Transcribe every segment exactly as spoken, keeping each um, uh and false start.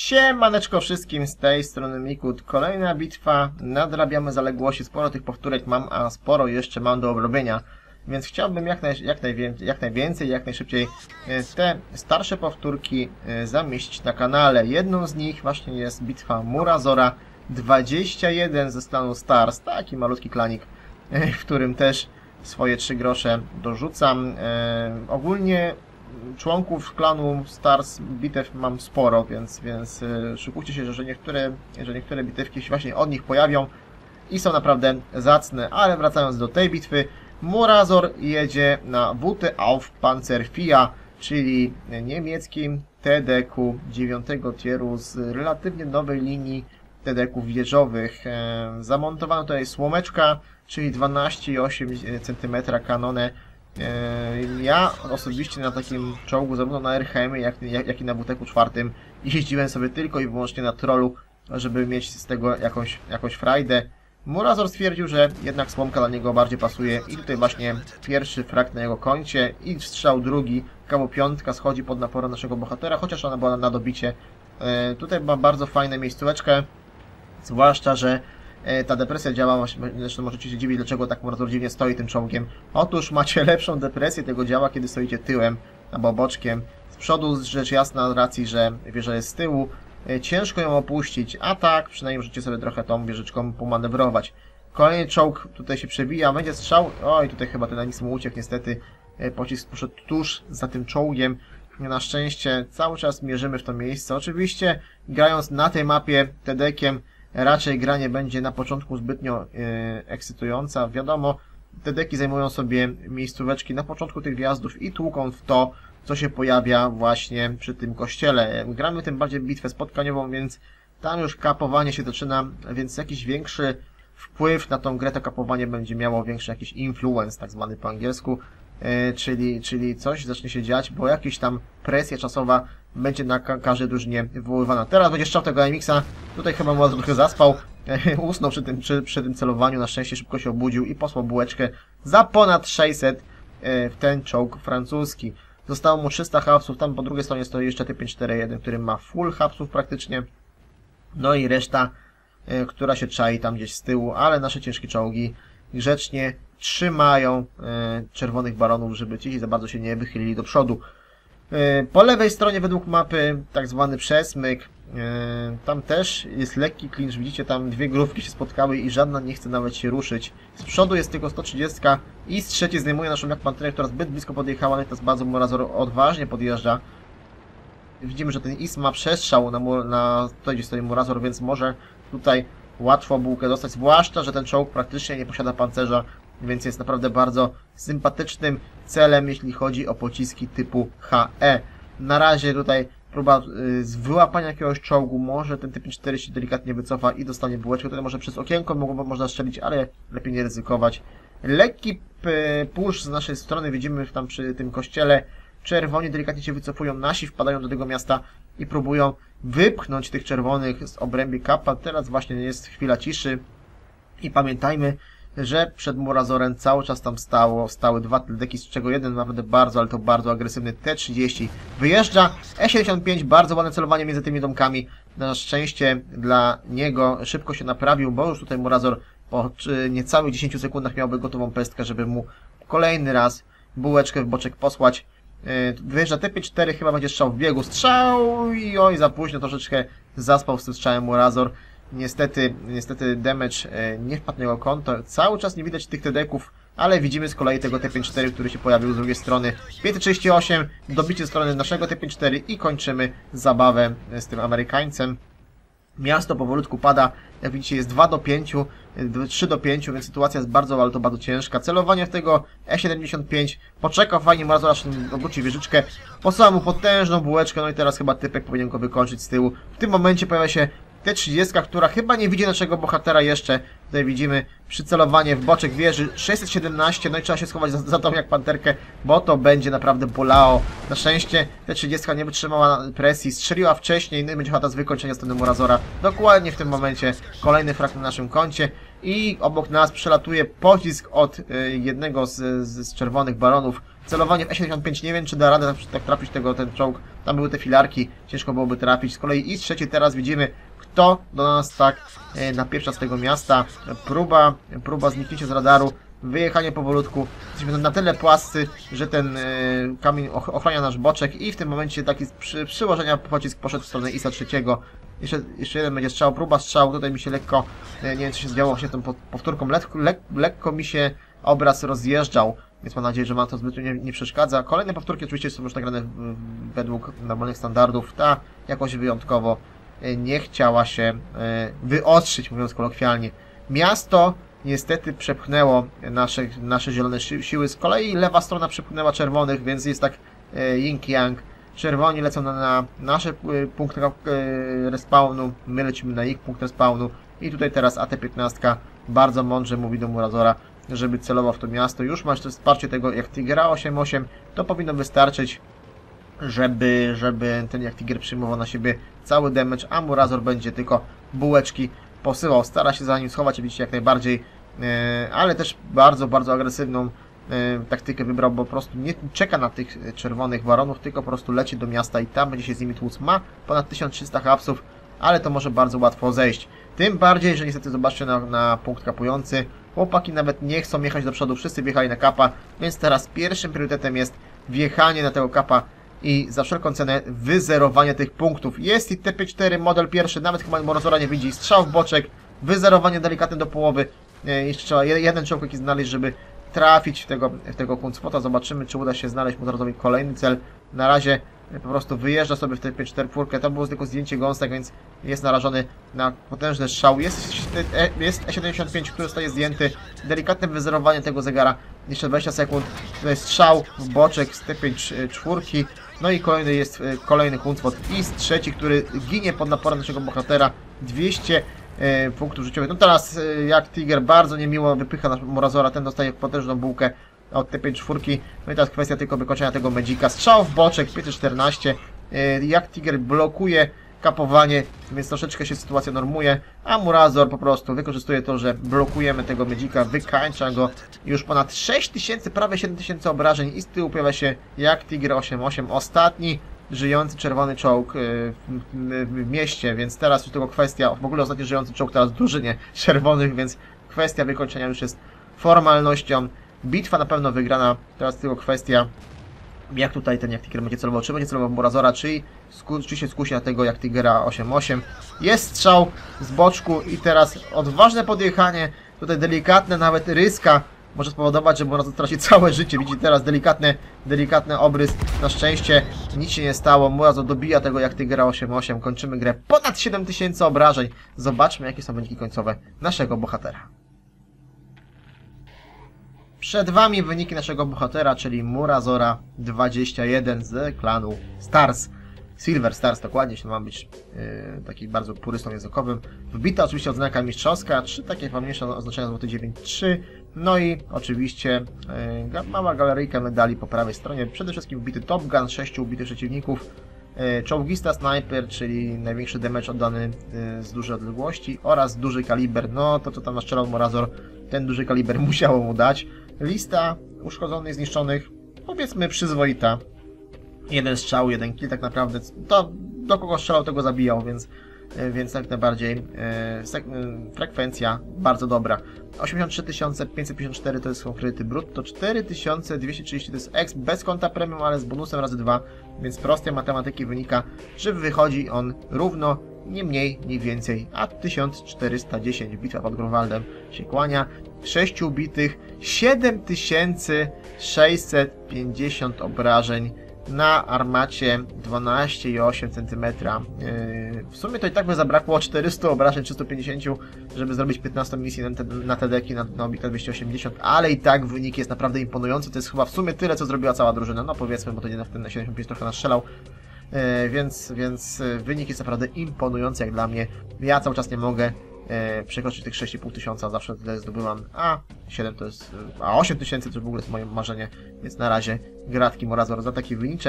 Siemaneczko wszystkim, z tej strony Mikut. Kolejna bitwa, nadrabiamy zaległości, sporo tych powtórek mam, a sporo jeszcze mam do obrobienia. Więc chciałbym jak, naj, jak, najwięcej, jak najwięcej, jak najszybciej te starsze powtórki zamieścić na kanale. Jedną z nich właśnie jest bitwa Murazora dwadzieścia jeden ze stanu Stars, taki malutki klanik, w którym też swoje trzy grosze dorzucam. Ogólnie członków klanu Stars bitew mam sporo, więc, więc szykujcie się, że niektóre, że niektóre bitewki się właśnie od nich pojawią i są naprawdę zacne. Ale wracając do tej bitwy, Murazor jedzie na W T auf Panzerfia, czyli niemieckim T D Q dziewiątego tieru z relatywnie nowej linii T D Q wieżowych. Zamontowano tutaj słomeczka, czyli dwanaście przecinek osiem centymetra kanonę. Ja osobiście na takim czołgu, zarówno na R H M, jak, jak i na W T Q cztery jeździłem sobie tylko i wyłącznie na trollu, żeby mieć z tego jakąś, jakąś frajdę. Murazor stwierdził, że jednak słomka dla niego bardziej pasuje i tutaj właśnie pierwszy frag na jego koncie i strzał drugi, kawał piątka schodzi pod naporem naszego bohatera, chociaż ona była na dobicie. E, tutaj ma bardzo fajną miejscóweczkę, zwłaszcza, że ta depresja działa, zresztą możecie się dziwić, dlaczego tak Murazor dziwnie stoi tym czołgiem. Otóż macie lepszą depresję tego działa, kiedy stoicie tyłem albo boczkiem. Z przodu rzecz jasna, z racji, że wieża jest z tyłu, ciężko ją opuścić, a tak przynajmniej możecie sobie trochę tą wieżyczką pomanewrować. Kolejny czołg tutaj się przebija, będzie strzał. Oj, tutaj chyba ten Anis mu uciekł, niestety pocisk poszedł tuż za tym czołgiem. Na szczęście cały czas mierzymy w to miejsce. Oczywiście grając na tej mapie T D Kiem raczej gra nie będzie na początku zbytnio yy, ekscytująca. Wiadomo, T D Ki zajmują sobie miejscóweczki na początku tych wjazdów i tłuką w to, co się pojawia właśnie przy tym kościele. Gramy tym bardziej bitwę spotkaniową, więc tam już kapowanie się zaczyna, więc jakiś większy wpływ na tą grę to kapowanie będzie miało większy jakiś influence, tak zwany po angielsku, yy, czyli, czyli coś zacznie się dziać, bo jakaś tam presja czasowa będzie na ka każdej drużynie wywoływana. Teraz będzie strzał tego A M X-a. Tutaj chyba Murazor trochę zaspał. Usnął przy tym, przy, przy tym celowaniu. Na szczęście szybko się obudził i posłał bułeczkę za ponad sześćset w ten czołg francuski. Zostało mu trzysta hapsów. Tam po drugiej stronie stoi jeszcze T pięć cztery jeden, który ma full hapsów praktycznie. No i reszta, która się czai tam gdzieś z tyłu. Ale nasze ciężkie czołgi grzecznie trzymają czerwonych baronów, żeby ci za bardzo się nie wychylili do przodu. Po lewej stronie według mapy tak zwany przesmyk, tam też jest lekki clinch, widzicie, tam dwie grupki się spotkały i żadna nie chce nawet się ruszyć. Z przodu jest tylko sto trzydzieści i z trzeciej zdejmuje naszą jak panterę, która zbyt blisko podjechała, ale teraz bardzo Murazor odważnie podjeżdża. Widzimy, że ten Is ma przestrzał na, na tutaj, gdzie stoi Murazor, więc może tutaj łatwo bułkę dostać, zwłaszcza, że ten czołg praktycznie nie posiada pancerza, więc jest naprawdę bardzo sympatycznym celem, jeśli chodzi o pociski typu H E. Na razie tutaj próba y, z wyłapania jakiegoś czołgu, może ten T pięć cztery się delikatnie wycofa i dostanie bułeczkę, tutaj może przez okienko mogło, można strzelić, ale lepiej nie ryzykować. Lekki push z naszej strony widzimy tam przy tym kościele. Czerwoni delikatnie się wycofują, nasi wpadają do tego miasta i próbują wypchnąć tych czerwonych z obrębie kapa. Teraz właśnie jest chwila ciszy i pamiętajmy, że przed Murazorem cały czas tam stało, stały dwa T D Ki, z czego jeden naprawdę bardzo, ale to bardzo agresywny T trzydzieści. Wyjeżdża E siedemdziesiąt pięć, bardzo ładne celowanie między tymi domkami. Na szczęście dla niego szybko się naprawił, bo już tutaj Murazor po niecałych dziesięciu sekundach miałby gotową pestkę, żeby mu kolejny raz bułeczkę w boczek posłać. Wyjeżdża T pięć cztery, chyba będzie strzał w biegu. Strzał i oj, za późno, troszeczkę zaspał z tym strzałem Murazor. Niestety, niestety damage nie wpadł na jego konto. Cały czas nie widać tych T D Ków, ale widzimy z kolei tego T pięć cztery, który się pojawił z drugiej strony. pięćset trzydzieści osiem, dobicie strony naszego T pięć cztery i kończymy zabawę z tym Amerykańcem. Miasto powolutku pada, jak widzicie jest dwa do pięciu, trzy do pięciu, więc sytuacja jest bardzo, ale to bardzo ciężka. Celowanie w tego E siedemdziesiąt pięć, poczekał fajnie, Murazor aż obróci wieżyczkę, posłał mu potężną bułeczkę, no i teraz chyba typek powinien go wykończyć z tyłu. W tym momencie pojawia się T trzydzieści, która chyba nie widzi naszego bohatera jeszcze. Tutaj widzimy przycelowanie w boczek wieży sześćset siedemnaście, no i trzeba się schować za, za tą jak panterkę, bo to będzie naprawdę bolało. Na szczęście T trzydzieści nie wytrzymała presji, strzeliła wcześniej, no i będzie chata z wykończenia strony Murazora. Dokładnie w tym momencie kolejny frag na naszym koncie i obok nas przelatuje pocisk od y, jednego z, z, z czerwonych baronów, Celowanie w E siedemdziesiąt pięć, nie wiem czy da radę tak, tak trafić tego, ten czołg. Tam były te filarki, ciężko byłoby trafić. Z kolei I trzeci teraz widzimy, kto do nas tak e, napieprza z tego miasta. Próba, próba zniknięcia z radaru, wyjechanie powolutku. Jesteśmy na tyle płascy, że ten e, kamień och ochrania nasz boczek i w tym momencie taki przy, przyłożenia pocisk poszedł w stronę I S A trzeciego. Jeszcze, jeszcze jeden będzie strzał, próba strzału, tutaj mi się lekko, nie wiem co się zdziało właśnie tą powtórką, lekko, lek, lekko mi się obraz rozjeżdżał, więc mam nadzieję, że ma to zbytnio nie, nie przeszkadza. Kolejne powtórki oczywiście są już nagrane według normalnych standardów, ta jakoś wyjątkowo nie chciała się wyostrzyć, mówiąc kolokwialnie. Miasto niestety przepchnęło nasze, nasze zielone si siły, z kolei lewa strona przepchnęła czerwonych, więc jest tak yin-yang. Czerwoni lecą na, na nasze punkty respawnu, my lecimy na ich punkt respawnu i tutaj teraz A T piętnaście bardzo mądrze mówi do Murazora, żeby celował w to miasto. Już masz to wsparcie tego jak Tigera osiem osiem, to powinno wystarczyć, żeby, żeby ten jak Tiger przyjmował na siebie cały damage, a Murazor będzie tylko bułeczki posyłał. Stara się za nim schować, widzicie, jak najbardziej, ale też bardzo, bardzo agresywną taktykę wybrał, bo po prostu nie czeka na tych czerwonych baronów, tylko po prostu leci do miasta i tam będzie się z nimi tłuc. Ma ponad tysiąc trzysta hapsów, ale to może bardzo łatwo zejść. Tym bardziej, że niestety zobaczcie na, na punkt kapujący. Chłopaki nawet nie chcą jechać do przodu, wszyscy wjechali na kapa, więc teraz pierwszym priorytetem jest wjechanie na tego kapa i za wszelką cenę wyzerowanie tych punktów. Jest i T P cztery, model pierwszy, nawet chyba Murazora nie widzi, strzał w boczek, wyzerowanie delikatne do połowy. Jeszcze trzeba jeden czołg jakiś znaleźć, żeby trafić w tego, w tego Kunstwota. Zobaczymy, czy uda się znaleźć Murozorowi kolejny cel. Na razie po prostu wyjeżdża sobie w T P cztery. To było tylko zdjęcie gąstek, więc jest narażony na potężny strzał. Jest, jest E siedemdziesiąt pięć, który zostaje zdjęty. Delikatne wyzerowanie tego zegara. Jeszcze dwadzieścia sekund. To jest strzał w boczek z T P cztery. No i kolejny jest kolejny Kunstwot. I trzeci, który ginie pod naporem naszego bohatera. dwieście punktów życiowych. No teraz jak Tiger bardzo niemiło wypycha nasz Murazora, ten dostaje potężną bułkę od T P cztery. No i teraz kwestia tylko wykończenia tego Magicka. Strzał w boczek, P czternaście. Jak Tiger blokuje kapowanie, więc troszeczkę się sytuacja normuje, a Murazor po prostu wykorzystuje to, że blokujemy tego Magicka, wykańcza go. Już ponad sześć tysięcy, prawie siedem tysięcy obrażeń i z tyłu pojawia się jak Tiger osiem osiem. Ostatni żyjący czerwony czołg w, w, w mieście, więc teraz już tylko kwestia, w ogóle ostatni żyjący czołg teraz w drużynie czerwonych, więc kwestia wykończenia już jest formalnością. Bitwa na pewno wygrana, teraz tylko kwestia, jak tutaj ten jak Tiger będzie celował, czy będzie celował w Murazora, czy, czy się skusi na tego jak Tigera osiem osiem. Jest strzał z boczku i teraz odważne podjechanie, tutaj delikatne nawet ryska może spowodować, że Murazor straci całe życie. Widzicie teraz delikatny, delikatny obrys. Na szczęście nic się nie stało. Murazor dobija tego jak Tigera osiem osiem. Kończymy grę. Ponad siedem tysięcy obrażeń. Zobaczmy, jakie są wyniki końcowe naszego bohatera. Przed Wami wyniki naszego bohatera, czyli Murazora dwadzieścia jeden z klanu Stars. Silver Stars, dokładnie, jeśli ma być yy, taki bardzo purystą językowym. Wbita oczywiście odznaka mistrzowska, trzy takie ważniejsze oznaczenia złoty dziewięć trzy. No i oczywiście yy, mała galeryjka medali po prawej stronie. Przede wszystkim wbity Top Gun, sześciu ubitych przeciwników. Yy, czołgista Sniper, czyli największy damage oddany yy, z dużej odległości. Oraz duży kaliber, no to co tam naszczelał Murazor, ten duży kaliber musiało mu dać. Lista uszkodzonych, zniszczonych, powiedzmy przyzwoita. Jeden strzał, jeden kill tak naprawdę. To do kogo strzelał, tego zabijał, więc, więc jak najbardziej e, frekwencja bardzo dobra. osiemdziesiąt trzy tysiące pięćset pięćdziesiąt cztery to jest kredyty brutto, cztery tysiące dwieście trzydzieści to jest exp bez konta premium, ale z bonusem razy dwa, więc z prostej matematyki wynika, że wychodzi on równo, nie mniej, nie więcej, a tysiąc czterysta dziesięć. Bitwa pod Grunwaldem się kłania. sześć ubitych, siedem tysięcy sześćset pięćdziesiąt obrażeń na armacie dwanaście i osiem centymetra. Yy, w sumie to i tak by zabrakło czterystu obrażeń, trzystu pięćdziesięciu, żeby zrobić piętnaście misji na, te, na T D Ki, na, na Obika dwieście osiemdziesiąt, ale i tak wynik jest naprawdę imponujący. To jest chyba w sumie tyle, co zrobiła cała drużyna. No powiedzmy, bo to nie na ten na siedemdziesiąt pięć trochę nastrzelał. Yy, więc, więc wynik jest naprawdę imponujący jak dla mnie. Ja cały czas nie mogę e, przekroczyć tych sześć i pół tysiąca, zawsze tyle zdobywam, a siedem to jest, a osiem tysięcy to w ogóle jest moje marzenie, więc na razie gratki Murazor za taki wyniczek.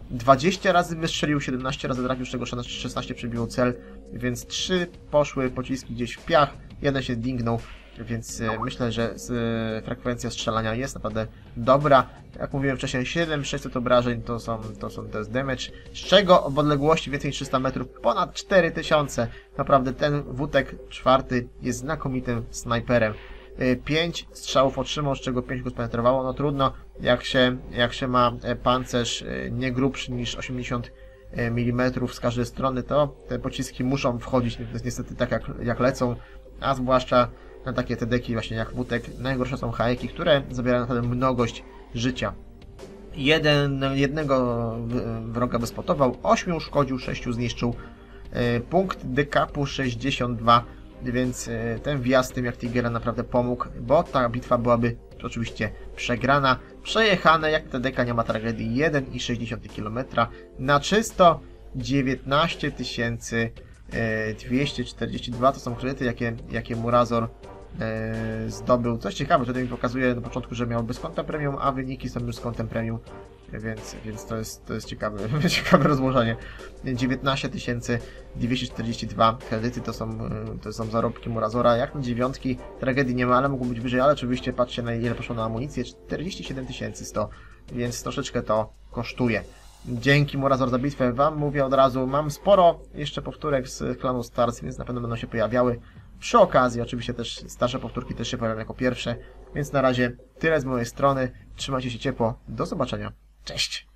dwadzieścia razy wystrzelił, siedemnaście razy trafił, z czego szesnaście przebiło cel, więc trzy poszły pociski gdzieś w piach, jeden się dingnął, więc myślę, że frekwencja strzelania jest naprawdę dobra. Jak mówiłem wcześniej, siedem tysięcy sześćset obrażeń to są, to są to jest damage, z czego w odległości więcej niż trzysta metrów ponad cztery tysiące. Naprawdę ten Wutek czwarty jest znakomitym snajperem. pięć strzałów otrzymał, z czego pięć go spenetrowało. No trudno, jak się, jak się ma pancerz nie grubszy niż osiemdziesiąt milimetrów z każdej strony, to te pociski muszą wchodzić niestety tak jak, jak lecą, a zwłaszcza na takie te deki właśnie jak Wutek. Najgorsze są hajeki, które zabierają naprawdę mnogość życia. Jeden, jednego wroga bezpotował, ośmiu uszkodził, sześciu zniszczył. Punkt dekapu sześćdziesiąt dwa, więc ten wjazd tym jak Tigera naprawdę pomógł, bo ta bitwa byłaby oczywiście przegrana. Przejechane, jak ta deka nie ma tragedii, jeden przecinek sześć kilometra na czysto dziewiętnaście tysięcy dwieście czterdzieści dwa. To są kredyty, jakie, jakie Murazor e, zdobył. Coś ciekawe, tutaj mi pokazuje na początku, że miał bez konta premium, a wyniki są już z kontem premium, więc, więc to jest, to jest ciekawe, ciekawe rozłożenie. dziewiętnaście tysięcy dwieście czterdzieści dwa kredyty to są, to są zarobki Murazora. Jak na dziewiątki tragedii nie ma, ale mogą być wyżej, ale oczywiście patrzcie na ile poszło na amunicję, czterdzieści siedem tysięcy sto, więc troszeczkę to kosztuje. Dzięki Murazor za bitwę wam mówię od razu, mam sporo jeszcze powtórek z klanu Stars, więc na pewno będą się pojawiały. Przy okazji oczywiście też starsze powtórki też się pojawiają jako pierwsze, więc na razie tyle z mojej strony, trzymajcie się ciepło, do zobaczenia, cześć!